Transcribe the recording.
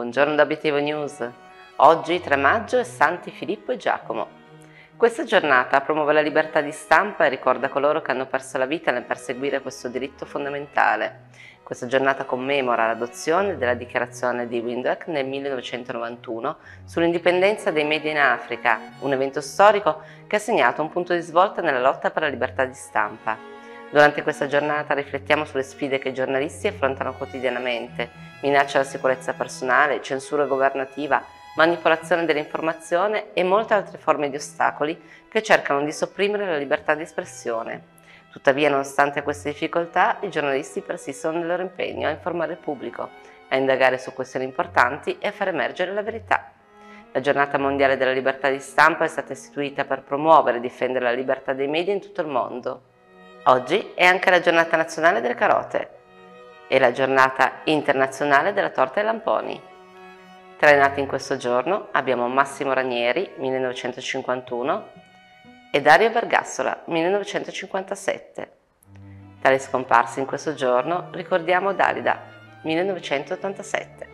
Buongiorno da Obiettivo News. Oggi 3 maggio è Santi Filippo e Giacomo. Questa giornata promuove la libertà di stampa e ricorda coloro che hanno perso la vita nel perseguire questo diritto fondamentale. Questa giornata commemora l'adozione della dichiarazione di Windhoek nel 1991 sull'indipendenza dei media in Africa, un evento storico che ha segnato un punto di svolta nella lotta per la libertà di stampa. Durante questa giornata riflettiamo sulle sfide che i giornalisti affrontano quotidianamente: minaccia alla sicurezza personale, censura governativa, manipolazione dell'informazione e molte altre forme di ostacoli che cercano di sopprimere la libertà di espressione. Tuttavia, nonostante queste difficoltà, i giornalisti persistono nel loro impegno a informare il pubblico, a indagare su questioni importanti e a far emergere la verità. La Giornata Mondiale della Libertà di Stampa è stata istituita per promuovere e difendere la libertà dei media in tutto il mondo. Oggi è anche la Giornata Nazionale delle Carote e la Giornata Internazionale della Torta ai Lamponi. Tra i nati in questo giorno abbiamo Massimo Ranieri, 1951, e Dario Vergassola, 1957. Tra le scomparse in questo giorno ricordiamo Dalida, 1987.